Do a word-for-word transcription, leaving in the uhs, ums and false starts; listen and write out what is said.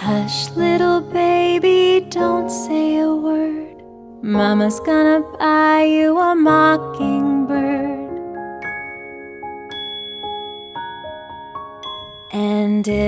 Hush, little baby, don't say a word. Mama's gonna buy you a mockingbird. And if